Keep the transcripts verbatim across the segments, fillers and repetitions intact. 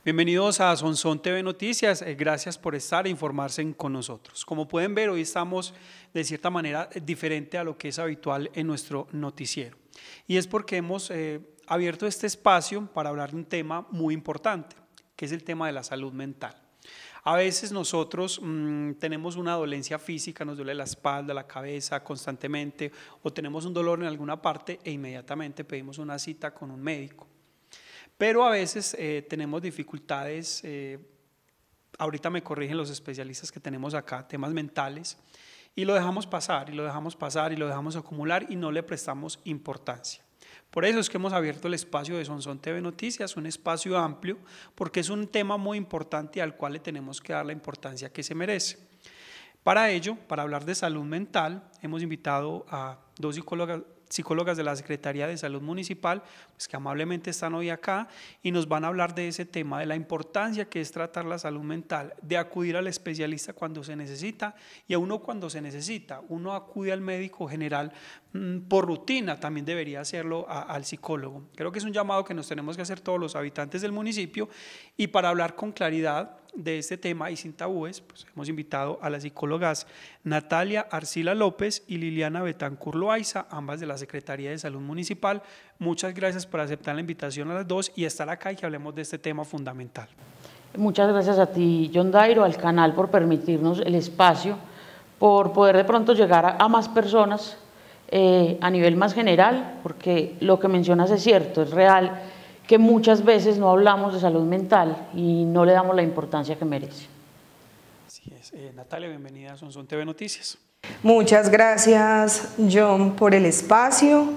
Bienvenidos a Sonsón T V Noticias, eh, gracias por estar e informarse con nosotros. Como pueden ver, hoy estamos de cierta manera diferente a lo que es habitual en nuestro noticiero. Y es porque hemos eh, abierto este espacio para hablar de un tema muy importante, que es el tema de la salud mental. A veces nosotros mmm, tenemos una dolencia física, nos duele la espalda, la cabeza constantemente, o tenemos un dolor en alguna parte e inmediatamente pedimos una cita con un médico. Pero a veces eh, tenemos dificultades, eh, ahorita me corrigen los especialistas que tenemos acá, temas mentales, y lo dejamos pasar, y lo dejamos pasar, y lo dejamos acumular, y no le prestamos importancia. Por eso es que hemos abierto el espacio de Sonsón T V Noticias, un espacio amplio, porque es un tema muy importante al cual le tenemos que dar la importancia que se merece. Para ello, para hablar de salud mental, hemos invitado a dos psicólogas, psicólogas de la Secretaría de Salud Municipal, pues que amablemente están hoy acá y nos van a hablar de ese tema, de la importancia que es tratar la salud mental, de acudir al especialista cuando se necesita y a uno cuando se necesita. Uno acude al médico general mmm, por rutina, también debería hacerlo a, al psicólogo. Creo que es un llamado que nos tenemos que hacer todos los habitantes del municipio, y para hablar con claridad de este tema y sin tabúes, pues hemos invitado a las psicólogas Natalia Arcila López y Liliana Betancur Loaiza, ambas de la Secretaría de Salud Municipal. Muchas gracias por aceptar la invitación a las dos y estar acá y que hablemos de este tema fundamental. Muchas gracias a ti, John Dairo, al canal por permitirnos el espacio, por poder de pronto llegar a, a más personas eh, a nivel más general, porque lo que mencionas es cierto, es real, que muchas veces no hablamos de salud mental y no le damos la importancia que merece. Así es. Eh, Natalia, bienvenida a Sonsón T V Noticias. Muchas gracias, John, por el espacio.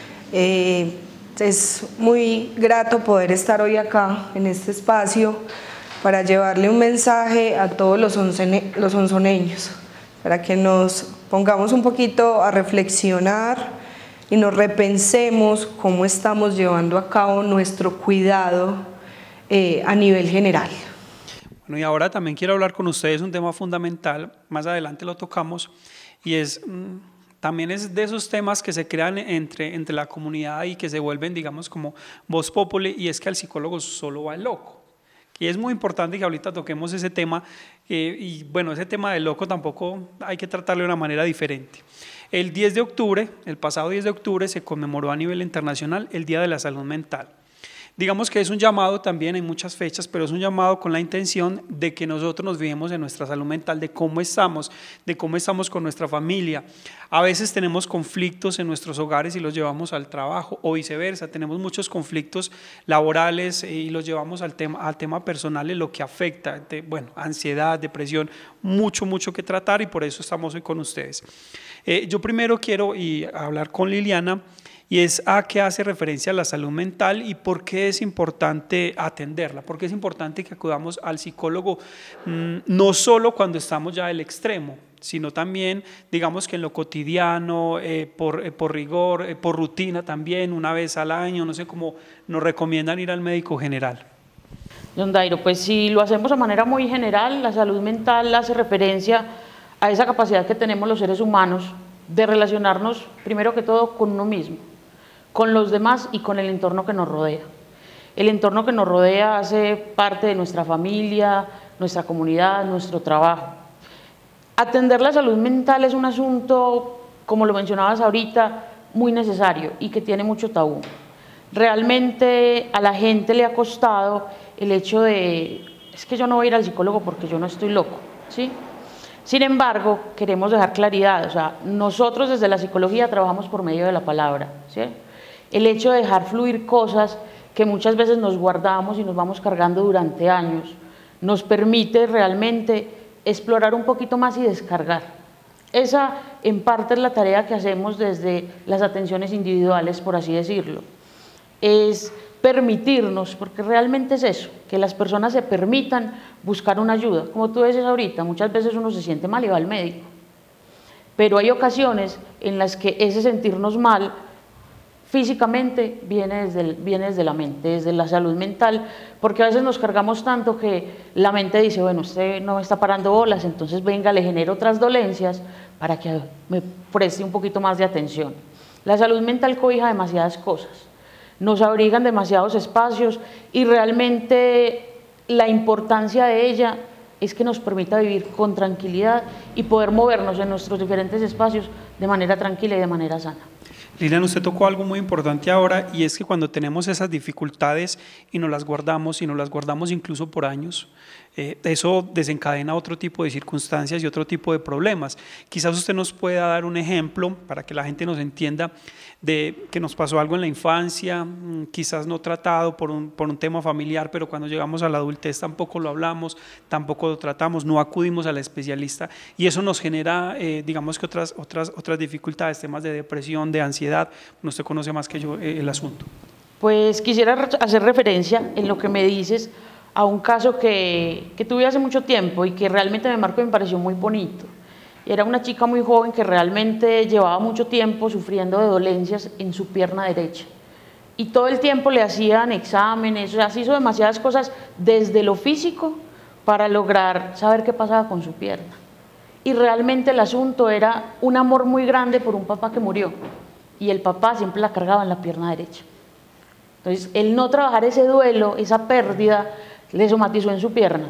Eh, es muy grato poder estar hoy acá en este espacio para llevarle un mensaje a todos los, onsone, los onzoneños, para que nos pongamos un poquito a reflexionar y nos repensemos cómo estamos llevando a cabo nuestro cuidado eh, a nivel general. Bueno, y ahora también quiero hablar con ustedes un tema fundamental, más adelante lo tocamos, y es mmm, también es de esos temas que se crean entre, entre la comunidad y que se vuelven, digamos, como voz populi, y es que al psicólogo solo va el loco. Y es muy importante que ahorita toquemos ese tema, eh, y bueno, ese tema del loco tampoco hay que tratarlo de una manera diferente. El diez de octubre, el pasado diez de octubre, se conmemoró a nivel internacional el Día de la Salud Mental. Digamos que es un llamado también en muchas fechas, pero es un llamado con la intención de que nosotros nos fijemos en nuestra salud mental, de cómo estamos, de cómo estamos con nuestra familia. A veces tenemos conflictos en nuestros hogares y los llevamos al trabajo, o viceversa, tenemos muchos conflictos laborales y los llevamos al tema, al tema personal, en lo que afecta, de, bueno, ansiedad, depresión, mucho, mucho que tratar, y por eso estamos hoy con ustedes. Eh, yo primero quiero y hablar con Liliana, y es a qué hace referencia a la salud mental y por qué es importante atenderla, por qué es importante que acudamos al psicólogo, mmm, no solo cuando estamos ya del extremo, sino también, digamos que en lo cotidiano, eh, por, eh, por rigor, eh, por rutina también, una vez al año, no sé cómo nos recomiendan ir al médico general. John Dairo, pues si lo hacemos de manera muy general, la salud mental hace referencia a esa capacidad que tenemos los seres humanos de relacionarnos, primero que todo, con uno mismo, con los demás y con el entorno que nos rodea. El entorno que nos rodea hace parte de nuestra familia, nuestra comunidad, nuestro trabajo. Atender la salud mental es un asunto, como lo mencionabas ahorita, muy necesario y que tiene mucho tabú. Realmente a la gente le ha costado el hecho de, es que yo no voy a ir al psicólogo porque yo no estoy loco, ¿sí? Sin embargo, queremos dejar claridad, o sea, nosotros desde la psicología trabajamos por medio de la palabra, ¿sí? El hecho de dejar fluir cosas que muchas veces nos guardamos y nos vamos cargando durante años, nos permite realmente explorar un poquito más y descargar. Esa, en parte, es la tarea que hacemos desde las atenciones individuales, por así decirlo. Es permitirnos, porque realmente es eso, que las personas se permitan buscar una ayuda. Como tú dices ahorita, muchas veces uno se siente mal y va al médico, pero hay ocasiones en las que ese sentirnos mal físicamente viene desde, el, viene desde la mente, desde la salud mental, porque a veces nos cargamos tanto que la mente dice, bueno, usted no me está parando bolas, entonces venga, le genero otras dolencias para que me preste un poquito más de atención. La salud mental cobija demasiadas cosas, nos abrigan demasiados espacios y realmente la importancia de ella es que nos permita vivir con tranquilidad y poder movernos en nuestros diferentes espacios de manera tranquila y de manera sana. Liliana, usted tocó algo muy importante ahora, y es que cuando tenemos esas dificultades y nos las guardamos, y nos las guardamos incluso por años, eh, eso desencadena otro tipo de circunstancias y otro tipo de problemas. Quizás usted nos pueda dar un ejemplo para que la gente nos entienda de que nos pasó algo en la infancia, quizás no tratado por un, por un tema familiar, pero cuando llegamos a la adultez tampoco lo hablamos, tampoco lo tratamos, no acudimos al especialista, y eso nos genera, eh, digamos que otras, otras, otras dificultades, temas de depresión, de ansiedad. Usted conoce más que yo eh, el asunto. Pues quisiera hacer referencia en lo que me dices a un caso que, que tuve hace mucho tiempo y que realmente me marcó y me pareció muy bonito. Era una chica muy joven que realmente llevaba mucho tiempo sufriendo de dolencias en su pierna derecha. Y todo el tiempo le hacían exámenes, o sea, se hizo demasiadas cosas desde lo físico para lograr saber qué pasaba con su pierna. Y realmente el asunto era un amor muy grande por un papá que murió. Y el papá siempre la cargaba en la pierna derecha. Entonces, el no trabajar ese duelo, esa pérdida, le somatizó en su pierna.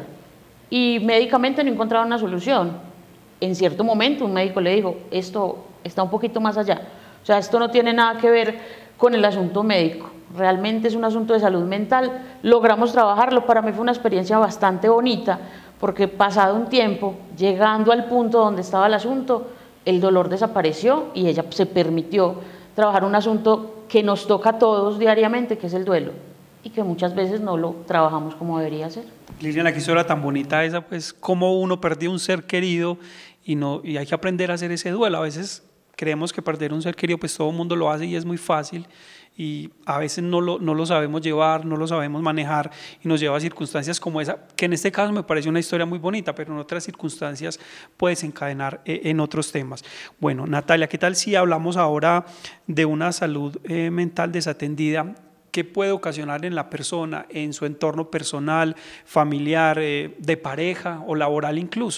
Y médicamente no encontraba una solución. En cierto momento un médico le dijo, esto está un poquito más allá, o sea, esto no tiene nada que ver con el asunto médico, realmente es un asunto de salud mental. Logramos trabajarlo, para mí fue una experiencia bastante bonita, porque pasado un tiempo, llegando al punto donde estaba el asunto, el dolor desapareció y ella se permitió trabajar un asunto que nos toca a todos diariamente, que es el duelo, y que muchas veces no lo trabajamos como debería ser. Liliana, qué historia tan bonita esa, pues cómo uno perdió un ser querido y, no, y hay que aprender a hacer ese duelo. A veces creemos que perder un ser querido, pues todo el mundo lo hace y es muy fácil, y a veces no lo, no lo sabemos llevar, no lo sabemos manejar, y nos lleva a circunstancias como esa, que en este caso me parece una historia muy bonita, pero en otras circunstancias puede desencadenar eh, en otros temas. Bueno, Natalia, ¿qué tal si hablamos ahora de una salud eh, mental desatendida? ¿Qué puede ocasionar en la persona, en su entorno personal, familiar, eh, de pareja o laboral incluso?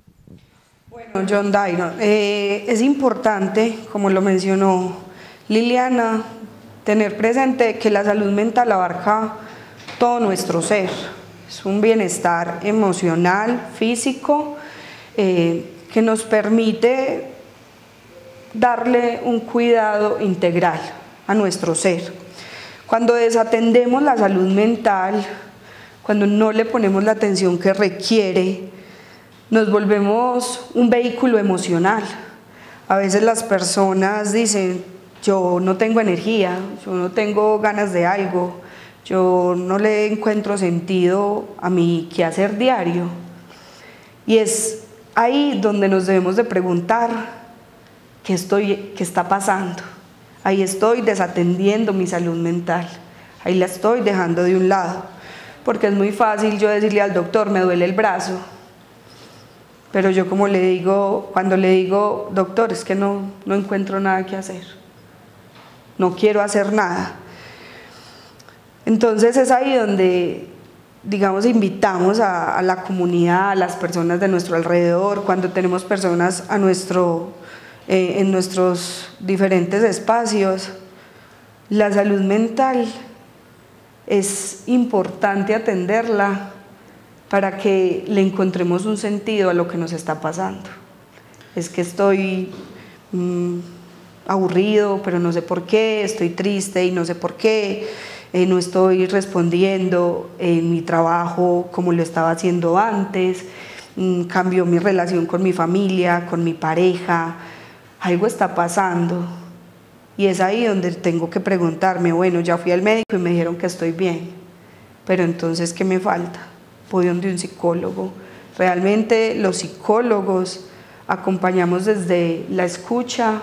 Bueno, John Dairo, eh, es importante, como lo mencionó Liliana, tener presente que la salud mental abarca todo nuestro ser. Es un bienestar emocional, físico, eh, que nos permite darle un cuidado integral a nuestro ser. Cuando desatendemos la salud mental, cuando no le ponemos la atención que requiere, nos volvemos un vehículo emocional. A veces las personas dicen, yo no tengo energía, yo no tengo ganas de algo, yo no le encuentro sentido a mi quehacer diario. Y es ahí donde nos debemos de preguntar, ¿qué, estoy, qué está pasando? Ahí estoy desatendiendo mi salud mental, ahí la estoy dejando de un lado, porque es muy fácil yo decirle al doctor, me duele el brazo, pero yo como le digo, cuando le digo, doctor, es que no, no encuentro nada que hacer, no quiero hacer nada. Entonces es ahí donde, digamos, invitamos a, a la comunidad, a las personas de nuestro alrededor, cuando tenemos personas a nuestro Eh, en nuestros diferentes espacios. La salud mental es importante atenderla para que le encontremos un sentido a lo que nos está pasando. Es que estoy mmm, aburrido, pero no sé por qué, estoy triste y no sé por qué, eh, no estoy respondiendo en mi trabajo como lo estaba haciendo antes, mmm, cambió mi relación con mi familia, con mi pareja. Algo está pasando, y es ahí donde tengo que preguntarme, bueno, ya fui al médico y me dijeron que estoy bien, pero entonces, ¿qué me falta? Voy donde un psicólogo. Realmente los psicólogos acompañamos desde la escucha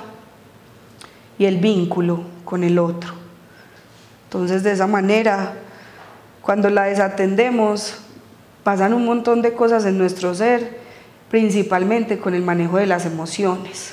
y el vínculo con el otro. Entonces, de esa manera, cuando la desatendemos, pasan un montón de cosas en nuestro ser, principalmente con el manejo de las emociones.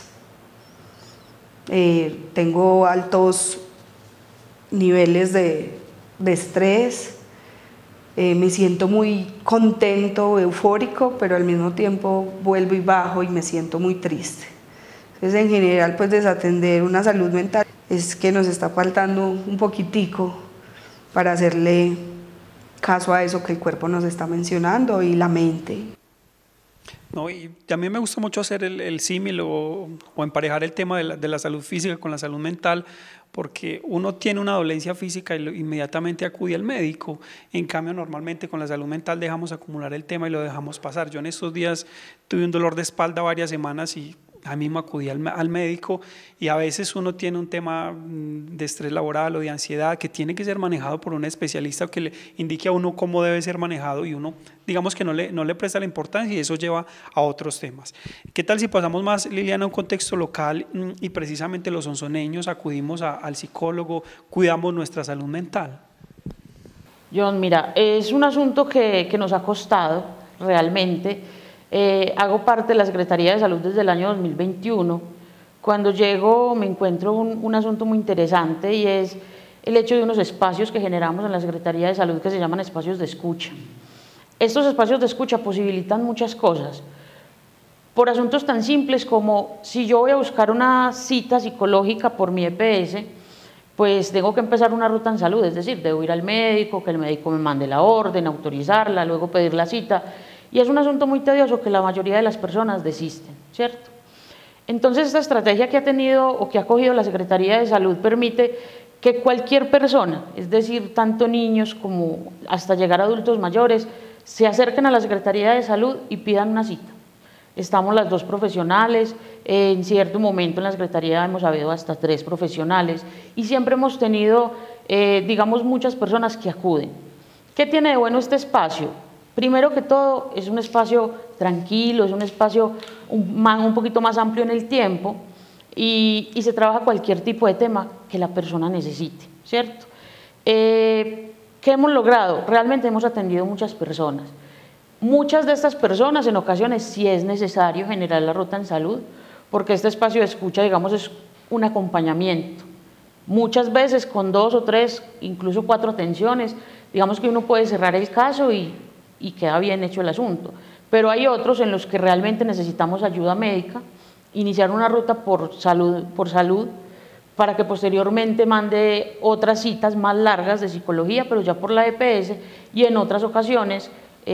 Eh, tengo altos niveles de, de estrés, eh, me siento muy contento, eufórico, pero al mismo tiempo vuelvo y bajo y me siento muy triste. Entonces, en general, pues desatender una salud mental es que nos está faltando un poquitico para hacerle caso a eso que el cuerpo nos está mencionando y la mente. No, y a mí me gusta mucho hacer el, el símil o, o emparejar el tema de la, de la salud física con la salud mental, porque uno tiene una dolencia física y lo, inmediatamente acude al médico. En cambio, normalmente con la salud mental dejamos acumular el tema y lo dejamos pasar. Yo en estos días tuve un dolor de espalda varias semanas y a mí mismo acudí al, al médico, y a veces uno tiene un tema de estrés laboral o de ansiedad que tiene que ser manejado por un especialista que le indique a uno cómo debe ser manejado, y uno digamos que no le, no le presta la importancia y eso lleva a otros temas. ¿Qué tal si pasamos más, Liliana, a un contexto local y precisamente los sonsoneños acudimos a, al psicólogo, cuidamos nuestra salud mental? John, mira, es un asunto que, que nos ha costado realmente. Eh, hago parte de la Secretaría de Salud desde el año dos mil veintiuno. Cuando llego me encuentro un, un asunto muy interesante, y es el hecho de unos espacios que generamos en la Secretaría de Salud que se llaman espacios de escucha. Estos espacios de escucha posibilitan muchas cosas, por asuntos tan simples como si yo voy a buscar una cita psicológica por mi E P S, pues tengo que empezar una ruta en salud, es decir, debo ir al médico, que el médico me mande la orden, autorizarla, luego pedir la cita. Y es un asunto muy tedioso que la mayoría de las personas desisten, ¿cierto? Entonces, esta estrategia que ha tenido o que ha cogido la Secretaría de Salud permite que cualquier persona, es decir, tanto niños como hasta llegar a adultos mayores, se acerquen a la Secretaría de Salud y pidan una cita. Estamos las dos profesionales, en cierto momento en la Secretaría hemos habido hasta tres profesionales y siempre hemos tenido, eh, digamos, muchas personas que acuden. ¿Qué tiene de bueno este espacio? Primero que todo, es un espacio tranquilo, es un espacio un, un poquito más amplio en el tiempo, y, y se trabaja cualquier tipo de tema que la persona necesite, ¿cierto? Eh, ¿Qué hemos logrado? Realmente hemos atendido muchas personas. Muchas de estas personas, en ocasiones, sí es necesario generar la ruta en salud, porque este espacio de escucha, digamos, es un acompañamiento. Muchas veces con dos o tres, incluso cuatro atenciones, digamos que uno puede cerrar el caso y y queda bien hecho el asunto, pero hay otros en los que realmente necesitamos ayuda médica, iniciar una ruta por salud, por salud para que posteriormente mande otras citas más largas de psicología, pero ya por la E P S, y en otras ocasiones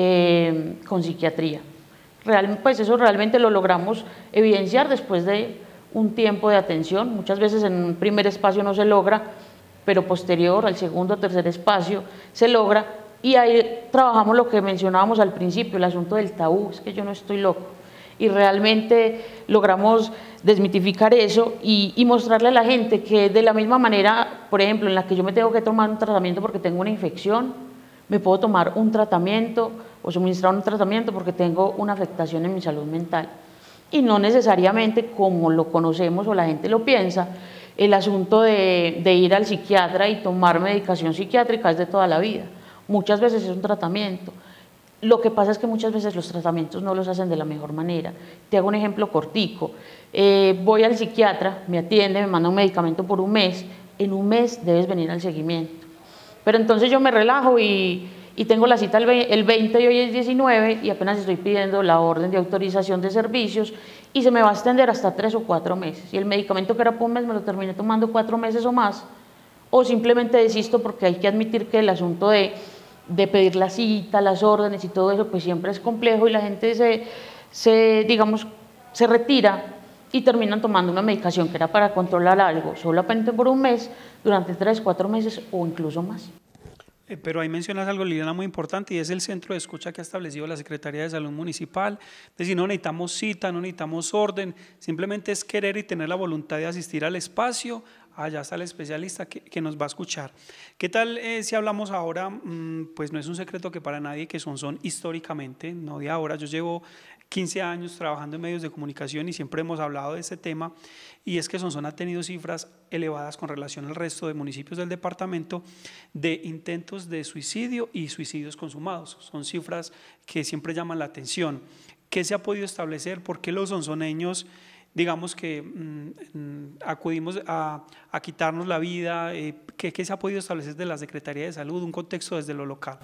eh, con psiquiatría. Real, pues eso realmente lo logramos evidenciar después de un tiempo de atención. Muchas veces en un primer espacio no se logra, pero posterior al segundo o tercer espacio se logra. Y ahí trabajamos lo que mencionábamos al principio, el asunto del tabú, es que yo no estoy loco. Y realmente logramos desmitificar eso y, y mostrarle a la gente que de la misma manera, por ejemplo, en la que yo me tengo que tomar un tratamiento porque tengo una infección, me puedo tomar un tratamiento o suministrar un tratamiento porque tengo una afectación en mi salud mental. Y no necesariamente como lo conocemos o la gente lo piensa, el asunto de, de ir al psiquiatra y tomar medicación psiquiátrica es de toda la vida. Muchas veces es un tratamiento. Lo que pasa es que muchas veces los tratamientos no los hacen de la mejor manera. Te hago un ejemplo cortico. Eh, voy al psiquiatra, me atiende, me manda un medicamento por un mes. En un mes debes venir al seguimiento. Pero entonces yo me relajo y, y tengo la cita el veinte y hoy es diecinueve y apenas estoy pidiendo la orden de autorización de servicios y se me va a extender hasta tres o cuatro meses. Y el medicamento que era por un mes me lo terminé tomando cuatro meses o más. O simplemente desisto porque hay que admitir que el asunto de de pedir la cita, las órdenes y todo eso, pues siempre es complejo y la gente se, se, digamos, se retira y terminan tomando una medicación que era para controlar algo solamente por un mes, durante tres, cuatro meses o incluso más. Pero ahí mencionas algo, Liliana, muy importante, y es el centro de escucha que ha establecido la Secretaría de Salud Municipal. Es decir, no necesitamos cita, no necesitamos orden, simplemente es querer y tener la voluntad de asistir al espacio. Allá está el especialista que, que nos va a escuchar. ¿Qué tal eh, si hablamos ahora? Mmm, pues no es un secreto que para nadie que Sonsón históricamente, no de ahora, yo llevo quince años trabajando en medios de comunicación y siempre hemos hablado de este tema, y es que Sonsón ha tenido cifras elevadas con relación al resto de municipios del departamento de intentos de suicidio y suicidios consumados. Son cifras que siempre llaman la atención. ¿Qué se ha podido establecer? ¿Por qué los sonsoneños, digamos que mmm, acudimos a, a quitarnos la vida? Eh, ¿qué, ¿Qué se ha podido establecer de la Secretaría de Salud? Un contexto desde lo local.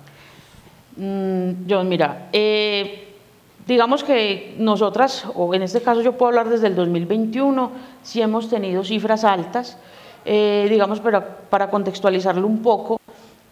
Mm, John, mira, eh, digamos que nosotras, o en este caso yo puedo hablar desde el dos mil veintiuno, sí hemos tenido cifras altas, eh, digamos para, para contextualizarlo un poco.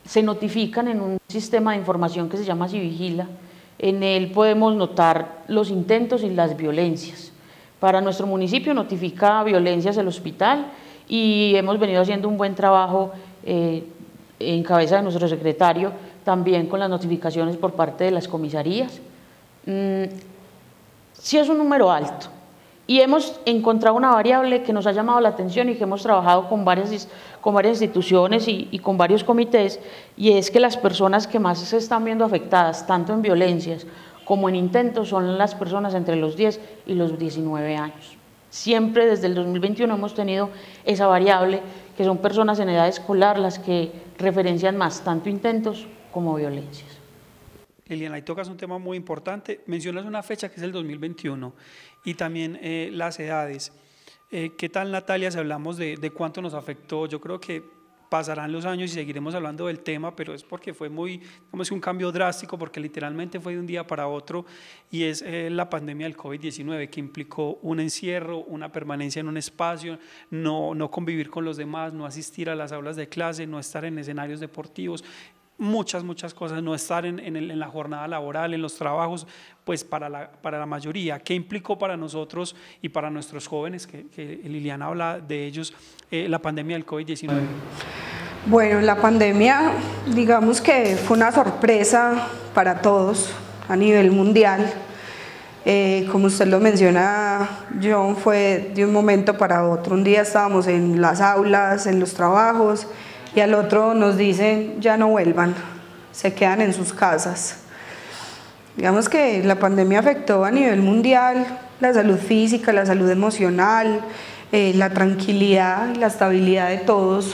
se notifican en un sistema de información que se llama Civigila. En él podemos notar los intentos y las violencias. Para nuestro municipio notifica violencias el hospital y hemos venido haciendo un buen trabajo eh, en cabeza de nuestro secretario, también con las notificaciones por parte de las comisarías. Mm, sí es un número alto y hemos encontrado una variable que nos ha llamado la atención y que hemos trabajado con varias, con varias instituciones y, y con varios comités, y es que las personas que más se están viendo afectadas, tanto en violencias como en intentos, son las personas entre los diez y los diecinueve años. Siempre desde el dos mil veintiuno hemos tenido esa variable, que son personas en edad escolar las que referencian más tanto intentos como violencias. Liliana, ahí tocas un tema muy importante. Mencionas una fecha que es el dos mil veintiuno y también eh, las edades. Eh, ¿Qué tal, Natalia, si hablamos de, de cuánto nos afectó? Yo creo que pasarán los años y seguiremos hablando del tema, pero es porque fue muy, digamos, un cambio drástico, porque literalmente fue de un día para otro, y es eh, la pandemia del COVID diecinueve, que implicó un encierro, una permanencia en un espacio, no, no convivir con los demás, no asistir a las aulas de clase, no estar en escenarios deportivos, muchas, muchas cosas, no estar en, en, el, en la jornada laboral, en los trabajos, pues para la, para la mayoría. ¿Qué implicó para nosotros y para nuestros jóvenes, que, que Liliana habla de ellos, eh, la pandemia del COVID diecinueve? Bueno, la pandemia, digamos que fue una sorpresa para todos a nivel mundial. Eh, como usted lo menciona, John, fue de un momento para otro. Un día estábamos en las aulas, en los trabajos, y al otro nos dicen ya no vuelvan, se quedan en sus casas. Digamos que la pandemia afectó a nivel mundial la salud física, la salud emocional, eh, la tranquilidad y la estabilidad de todos,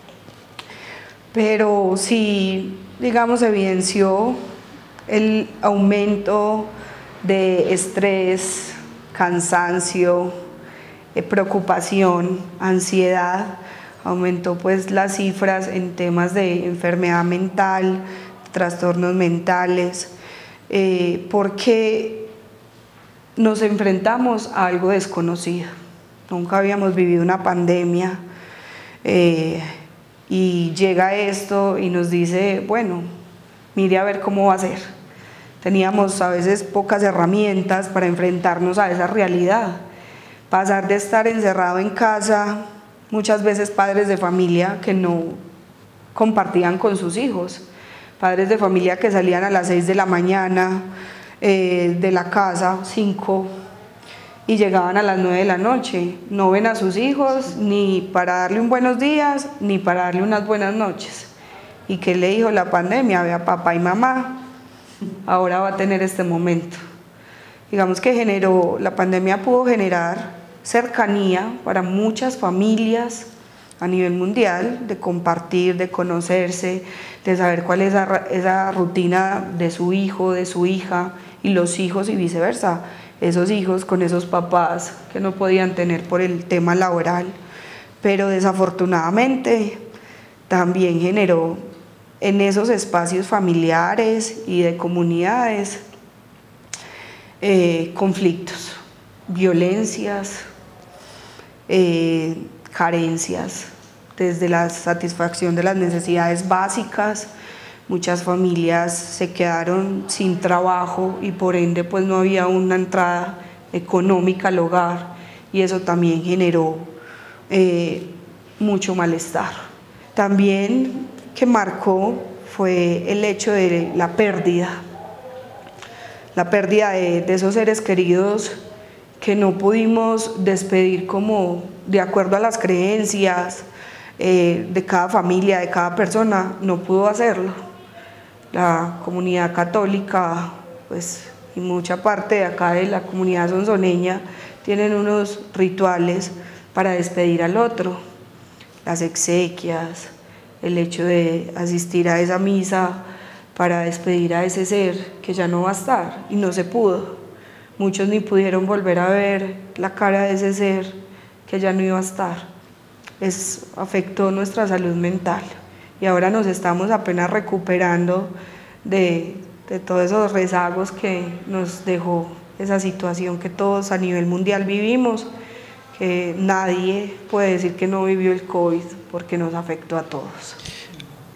pero sí, digamos, evidenció el aumento de estrés, cansancio, eh, preocupación, ansiedad. Aumentó pues las cifras en temas de enfermedad mental, trastornos mentales, eh, porque nos enfrentamos a algo desconocido. Nunca habíamos vivido una pandemia eh, y llega esto y nos dice, bueno, mire a ver cómo va a ser. Teníamos a veces pocas herramientas para enfrentarnos a esa realidad. Pasar de estar encerrado en casa, muchas veces padres de familia que no compartían con sus hijos, padres de familia que salían a las seis de la mañana eh, de la casa, cinco, y llegaban a las nueve de la noche, no ven a sus hijos ni para darle un buenos días, ni para darle unas buenas noches. ¿Y qué le dijo la pandemia? Ve a papá y mamá, ahora va a tener este momento. Digamos que generó, la pandemia pudo generar cercanía para muchas familias a nivel mundial, de compartir, de conocerse, de saber cuál es esa, esa rutina de su hijo, de su hija, y los hijos y viceversa, esos hijos con esos papás que no podían tener por el tema laboral. Pero desafortunadamente también generó en esos espacios familiares y de comunidades eh, conflictos, violencias, Eh, carencias, desde la satisfacción de las necesidades básicas. Muchas familias se quedaron sin trabajo y por ende pues no había una entrada económica al hogar, y eso también generó eh, mucho malestar. También que marcó fue el hecho de la pérdida, la pérdida de, de esos seres queridos que no pudimos despedir como de acuerdo a las creencias eh, de cada familia, de cada persona, no pudo hacerlo. La comunidad católica, pues, y mucha parte de acá de la comunidad sonsoneña tienen unos rituales para despedir al otro, las exequias, el hecho de asistir a esa misa para despedir a ese ser que ya no va a estar, y no se pudo. Muchos ni pudieron volver a ver la cara de ese ser que ya no iba a estar. Es, afectó nuestra salud mental y ahora nos estamos apenas recuperando de, de todos esos rezagos que nos dejó esa situación que todos a nivel mundial vivimos, que nadie puede decir que no vivió el COVID porque nos afectó a todos.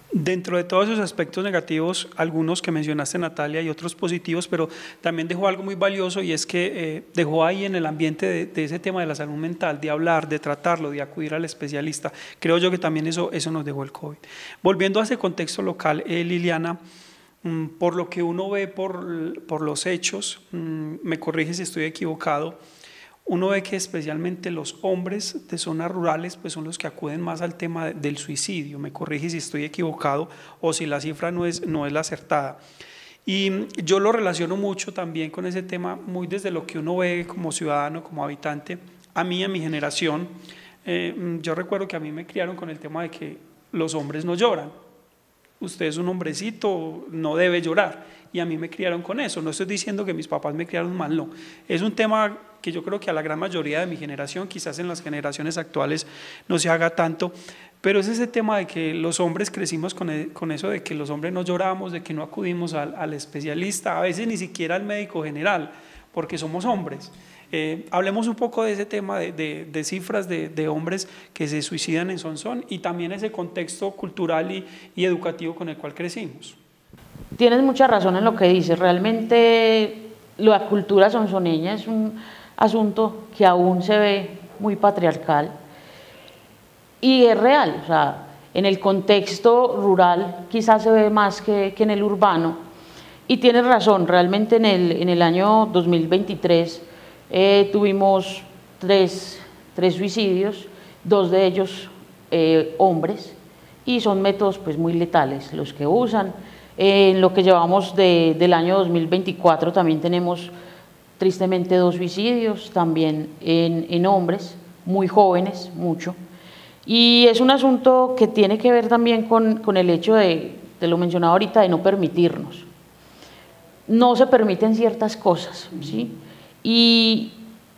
Dentro de todos esos aspectos negativos, algunos que mencionaste, Natalia, y otros positivos, pero también dejó algo muy valioso, y es que eh, dejó ahí en el ambiente de, de ese tema de la salud mental, de hablar, de tratarlo, de acudir al especialista. Creo yo que también eso, eso nos dejó el COVID. Volviendo a ese contexto local, eh, Liliana, mmm, por lo que uno ve por, por los hechos, mmm, me corrige si estoy equivocado, uno ve que especialmente los hombres de zonas rurales pues son los que acuden más al tema del suicidio. Me corrige si estoy equivocado o si la cifra no es, no es la acertada. Y yo lo relaciono mucho también con ese tema, muy desde lo que uno ve como ciudadano, como habitante. A mí, a mi generación, eh, yo recuerdo que a mí me criaron con el tema de que los hombres no lloran. Usted es un hombrecito, no debe llorar. Y a mí me criaron con eso. No estoy diciendo que mis papás me criaron mal, no. Es un tema que yo creo que a la gran mayoría de mi generación, quizás en las generaciones actuales no se haga tanto, pero es ese tema de que los hombres crecimos con, el, con eso de que los hombres no lloramos, de que no acudimos al, al especialista, a veces ni siquiera al médico general, porque somos hombres. Eh, hablemos un poco de ese tema de, de, de cifras de, de hombres que se suicidan en Sonsón y también ese contexto cultural y, y educativo con el cual crecimos. Tienes mucha razón en lo que dices. Realmente la cultura sonsoneña es un asunto que aún se ve muy patriarcal y es real. O sea, en el contexto rural quizás se ve más que, que en el urbano. Y tienes razón, realmente en el, en el año dos mil veintitrés eh, tuvimos tres, tres suicidios, dos de ellos eh, hombres, y son métodos pues muy letales los que usan. En lo que llevamos de, del año dos mil veinticuatro también tenemos tristemente dos suicidios, también en, en hombres, muy jóvenes, mucho. Y es un asunto que tiene que ver también con, con el hecho de, de lo mencionado ahorita, de no permitirnos. No se permiten ciertas cosas, ¿sí? Y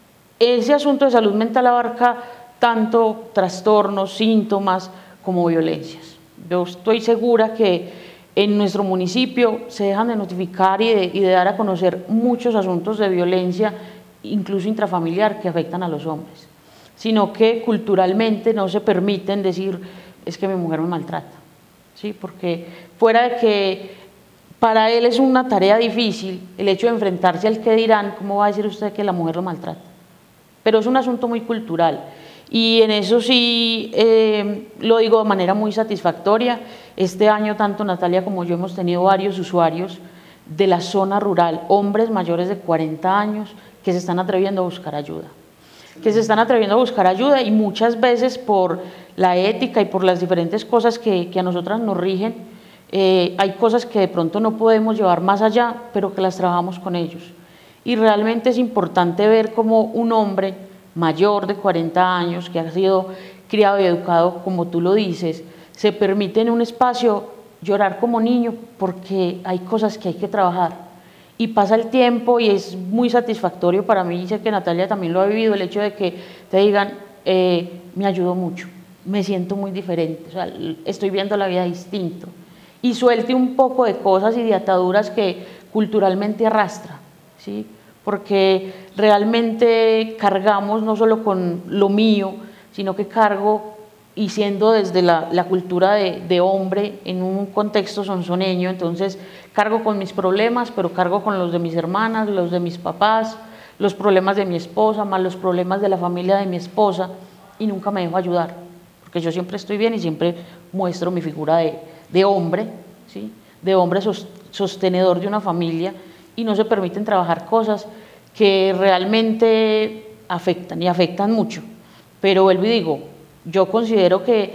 ese asunto de salud mental abarca tanto trastornos, síntomas, como violencias. Yo estoy segura que en nuestro municipio se dejan de notificar y de, y de dar a conocer muchos asuntos de violencia, incluso intrafamiliar, que afectan a los hombres, sino que culturalmente no se permiten decir, es que mi mujer me maltrata, ¿sí? Porque fuera de que para él es una tarea difícil el hecho de enfrentarse al que dirán, ¿cómo va a decir usted que la mujer lo maltrata? Pero es un asunto muy cultural. Y en eso sí eh, lo digo de manera muy satisfactoria. Este año tanto Natalia como yo hemos tenido varios usuarios de la zona rural, hombres mayores de cuarenta años que se están atreviendo a buscar ayuda. Que se están atreviendo a buscar ayuda y muchas veces por la ética y por las diferentes cosas que, que a nosotras nos rigen, eh, hay cosas que de pronto no podemos llevar más allá, pero que las trabajamos con ellos. Y realmente es importante ver cómo un hombre mayor de cuarenta años, que ha sido criado y educado, como tú lo dices, se permite en un espacio llorar como niño porque hay cosas que hay que trabajar. Y pasa el tiempo y es muy satisfactorio para mí, y sé que Natalia también lo ha vivido, el hecho de que te digan, eh, me ayudó mucho, me siento muy diferente, o sea, estoy viendo la vida distinto. Y suelte un poco de cosas y de ataduras que culturalmente arrastra, ¿sí? Porque realmente cargamos no solo con lo mío, sino que cargo, y siendo desde la, la cultura de, de hombre en un contexto sonsoneño, entonces cargo con mis problemas, pero cargo con los de mis hermanas, los de mis papás, los problemas de mi esposa, más los problemas de la familia de mi esposa, y nunca me dejo ayudar, porque yo siempre estoy bien y siempre muestro mi figura de, de hombre, ¿sí? De hombre sostenedor de una familia, y no se permiten trabajar cosas que realmente afectan y afectan mucho. Pero vuelvo y digo, yo considero que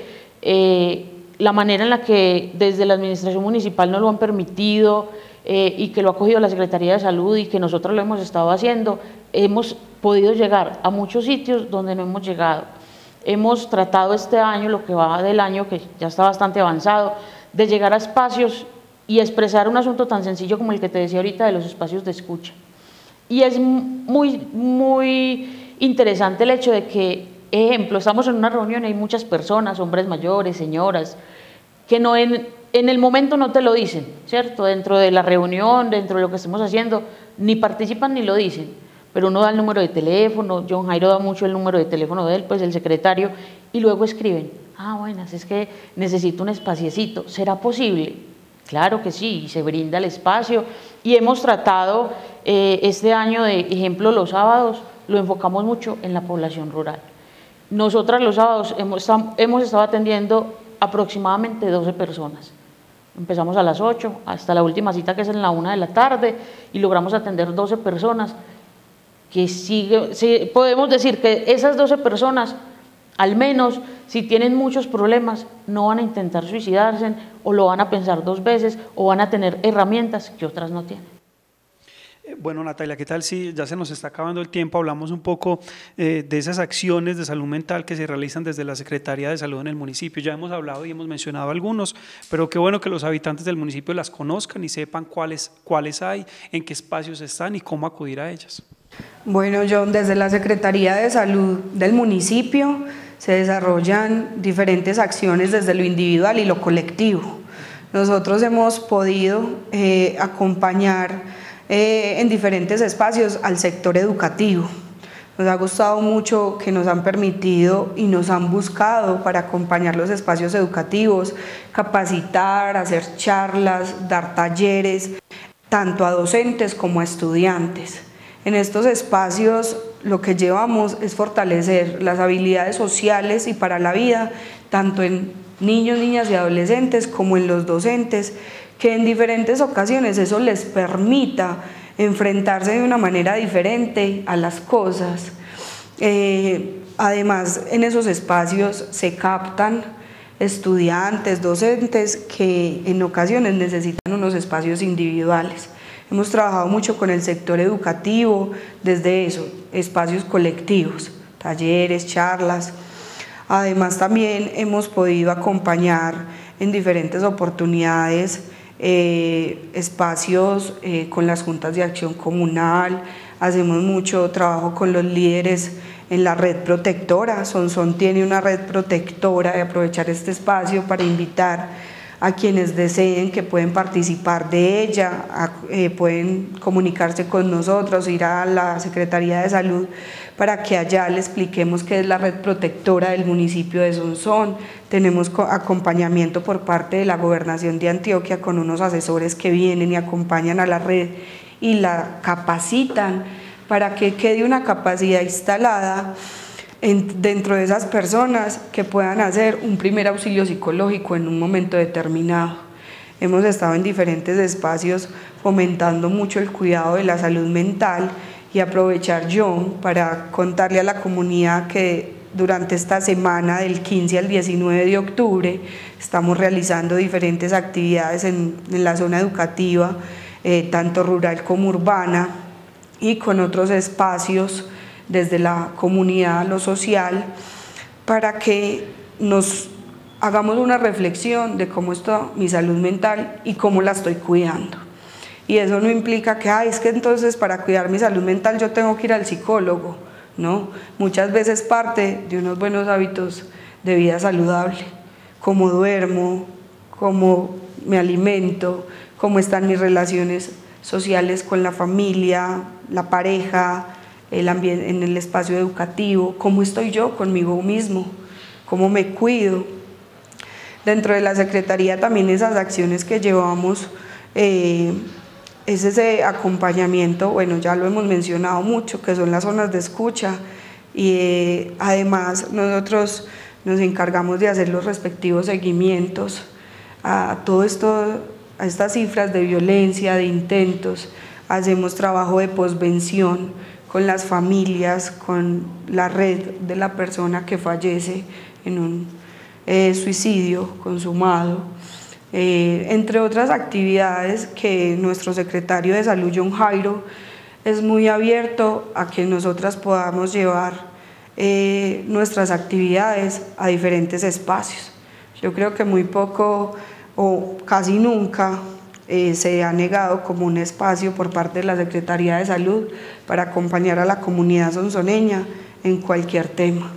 eh, la manera en la que desde la administración municipal nos lo han permitido eh, y que lo ha cogido la Secretaría de Salud y que nosotros lo hemos estado haciendo, hemos podido llegar a muchos sitios donde no hemos llegado. Hemos tratado este año, lo que va del año, que ya está bastante avanzado, de llegar a espacios y expresar un asunto tan sencillo como el que te decía ahorita de los espacios de escucha. Y es muy, muy interesante el hecho de que, ejemplo, estamos en una reunión y hay muchas personas, hombres mayores, señoras, que no en, en el momento no te lo dicen, ¿cierto? Dentro de la reunión, dentro de lo que estemos haciendo, ni participan ni lo dicen, pero uno da el número de teléfono, John Jairo da mucho el número de teléfono de él, pues el secretario, y luego escriben, Ah, bueno, es que necesito un espaciecito. ¿Será posible? Claro que sí, y se brinda el espacio. Y hemos tratado eh, este año, de ejemplo, los sábados, lo enfocamos mucho en la población rural. Nosotras los sábados hemos, hemos estado atendiendo aproximadamente doce personas. Empezamos a las ocho, hasta la última cita que es en la una de la tarde, y logramos atender doce personas, que sigue, sí, podemos decir que esas doce personas, al menos si tienen muchos problemas, no van a intentar suicidarse, o lo van a pensar dos veces, o van a tener herramientas que otras no tienen. Bueno, Natalia, ¿qué tal si ya se nos está acabando el tiempo? Hablamos un poco eh, de esas acciones de salud mental que se realizan desde la Secretaría de Salud en el municipio. Ya hemos hablado y hemos mencionado algunos, pero qué bueno que los habitantes del municipio las conozcan y sepan cuáles, cuáles hay, en qué espacios están y cómo acudir a ellas. Bueno, John, desde la Secretaría de Salud del municipio se desarrollan diferentes acciones desde lo individual y lo colectivo. Nosotros hemos podido eh, acompañar Eh, en diferentes espacios al sector educativo. Nos ha gustado mucho que nos han permitido y nos han buscado para acompañar los espacios educativos, capacitar, hacer charlas, dar talleres, tanto a docentes como a estudiantes. En estos espacios lo que llevamos es fortalecer las habilidades sociales y para la vida, tanto en niños, niñas y adolescentes como en los docentes, que en diferentes ocasiones eso les permita enfrentarse de una manera diferente a las cosas. Eh, además, en esos espacios se captan estudiantes, docentes que en ocasiones necesitan unos espacios individuales. Hemos trabajado mucho con el sector educativo, desde eso, espacios colectivos, talleres, charlas. Además, también hemos podido acompañar en diferentes oportunidades Eh, espacios eh, con las juntas de acción comunal, hacemos mucho trabajo con los líderes en la red protectora. Sonsón tiene una red protectora, de aprovechar este espacio para invitar a quienes deseen que pueden participar de ella, a, eh, pueden comunicarse con nosotros, ir a la Secretaría de Salud para que allá le expliquemos qué es la red protectora del municipio de Sonsón. Tenemos acompañamiento por parte de la Gobernación de Antioquia con unos asesores que vienen y acompañan a la red y la capacitan para que quede una capacidad instalada en, dentro de esas personas que puedan hacer un primer auxilio psicológico en un momento determinado. Hemos estado en diferentes espacios fomentando mucho el cuidado de la salud mental y aprovechar yo para contarle a la comunidad que durante esta semana del quince al diecinueve de octubre estamos realizando diferentes actividades en, en la zona educativa, eh, tanto rural como urbana, y con otros espacios desde la comunidad, lo social, para que nos hagamos una reflexión de cómo está mi salud mental y cómo la estoy cuidando. Y eso no implica que, ay, es que entonces para cuidar mi salud mental yo tengo que ir al psicólogo, ¿no? Muchas veces parte de unos buenos hábitos de vida saludable, cómo duermo, cómo me alimento, cómo están mis relaciones sociales con la familia, la pareja, el ambiente, en el espacio educativo, cómo estoy yo conmigo mismo, cómo me cuido. Dentro de la Secretaría también esas acciones que llevamos, eh, es ese acompañamiento, bueno, ya lo hemos mencionado mucho, que son las zonas de escucha, y eh, además nosotros nos encargamos de hacer los respectivos seguimientos a todo esto, a estas cifras de violencia, de intentos. Hacemos trabajo de posvención con las familias, con la red de la persona que fallece en un eh, suicidio consumado. Eh, entre otras actividades que nuestro secretario de Salud, John Jairo, es muy abierto a que nosotras podamos llevar eh, nuestras actividades a diferentes espacios. Yo creo que muy poco o casi nunca eh, se ha negado como un espacio por parte de la Secretaría de Salud para acompañar a la comunidad sonsoneña en cualquier tema.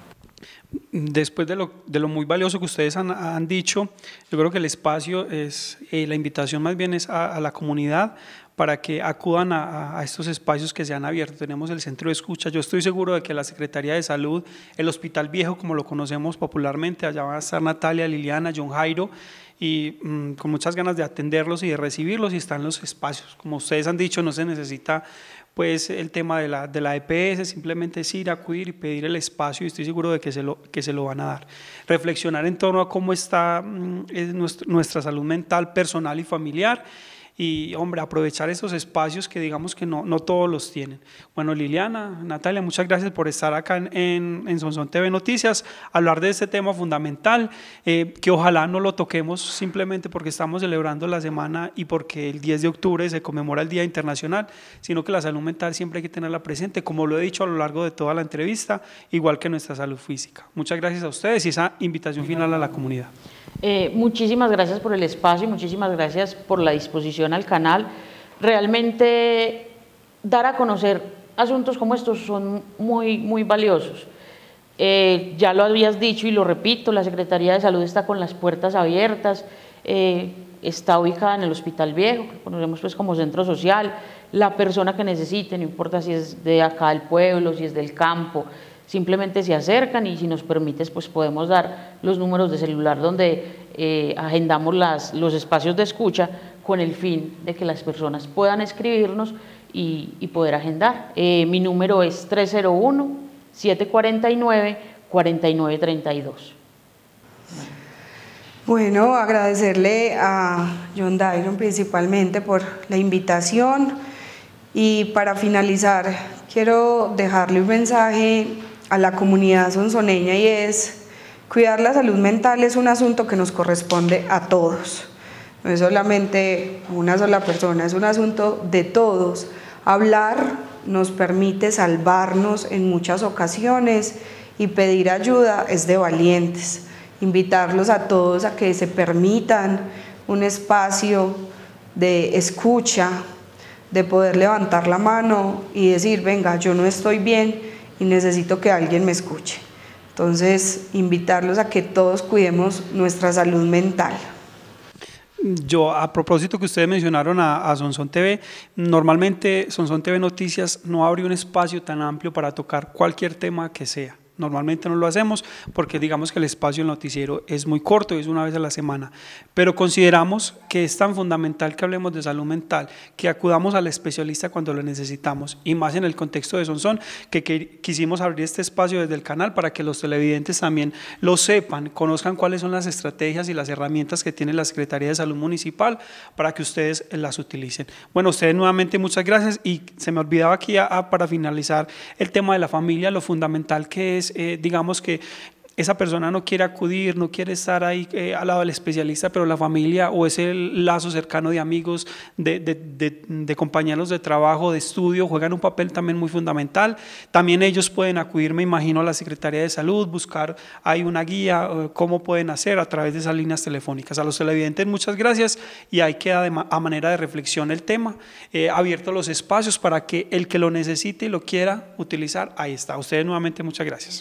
Después de lo, de lo muy valioso que ustedes han, han dicho, yo creo que el espacio es, eh, la invitación más bien es a, a la comunidad para que acudan a, a estos espacios que se han abierto. Tenemos el centro de escucha. Yo estoy seguro de que la Secretaría de Salud, el Hospital Viejo, como lo conocemos popularmente, allá van a estar Natalia, Liliana, John Jairo, y mmm, con muchas ganas de atenderlos y de recibirlos, y están los espacios. Como ustedes han dicho, no se necesita pues el tema de la, de la E P S, simplemente es ir, acudir y pedir el espacio, y estoy seguro de que se lo, que se lo van a dar. Reflexionar en torno a cómo está mmm, nuestra, nuestra salud mental, personal y familiar, y hombre, aprovechar esos espacios que digamos que no, no todos los tienen. Bueno, Liliana, Natalia, muchas gracias por estar acá en, en, en Sonsón T V Noticias, hablar de este tema fundamental, eh, que ojalá no lo toquemos simplemente porque estamos celebrando la semana y porque el diez de octubre se conmemora el Día Internacional, sino que la salud mental siempre hay que tenerla presente, como lo he dicho a lo largo de toda la entrevista, igual que nuestra salud física. Muchas gracias a ustedes y esa invitación final a la comunidad. Eh, muchísimas gracias por el espacio, muchísimas gracias por la disposición al canal. Realmente dar a conocer asuntos como estos son muy, muy valiosos. Eh, ya lo habías dicho y lo repito, la Secretaría de Salud está con las puertas abiertas, eh, está ubicada en el Hospital Viejo, que conocemos pues como centro social. La persona que necesite, no importa si es de acá del pueblo, si es del campo, simplemente se acercan, y si nos permites pues podemos dar los números de celular donde eh, agendamos las, los espacios de escucha con el fin de que las personas puedan escribirnos y, y poder agendar. Eh, mi número es tres cero uno, siete cuatro nueve, cuatro nueve tres dos. Bueno, agradecerle a John Dairon principalmente por la invitación, y para finalizar quiero dejarle un mensaje a la comunidad sonsoneña, y es: cuidar la salud mental es un asunto que nos corresponde a todos, no es solamente una sola persona, es un asunto de todos. Hablar nos permite salvarnos en muchas ocasiones, y pedir ayuda es de valientes. Invitarlos a todos a que se permitan un espacio de escucha, de poder levantar la mano y decir: venga, yo no estoy bien y necesito que alguien me escuche. Entonces, invitarlos a que todos cuidemos nuestra salud mental. Yo, a propósito que ustedes mencionaron a, a Sonsón T V, normalmente Sonsón T V Noticias no abre un espacio tan amplio para tocar cualquier tema que sea. Normalmente no lo hacemos porque digamos que el espacio del noticiero es muy corto, es una vez a la semana, pero consideramos que es tan fundamental que hablemos de salud mental, que acudamos al especialista cuando lo necesitamos, y más en el contexto de Sonsón, que, que quisimos abrir este espacio desde el canal para que los televidentes también lo sepan, conozcan cuáles son las estrategias y las herramientas que tiene la Secretaría de Salud Municipal para que ustedes las utilicen. Bueno, ustedes nuevamente muchas gracias, y se me olvidaba aquí a, a, para finalizar el tema de la familia, lo fundamental que es Eh, digamos que esa persona no quiere acudir, no quiere estar ahí eh, al lado del especialista, pero la familia o ese lazo cercano de amigos, de, de, de, de compañeros de trabajo, de estudio, juegan un papel también muy fundamental. También ellos pueden acudir, me imagino, a la Secretaría de Salud, buscar ahí una guía, eh, cómo pueden hacer a través de esas líneas telefónicas. A los televidentes muchas gracias, y ahí queda de ma a manera de reflexión el tema, eh, abiertos los espacios para que el que lo necesite y lo quiera utilizar, ahí está. A ustedes nuevamente muchas gracias.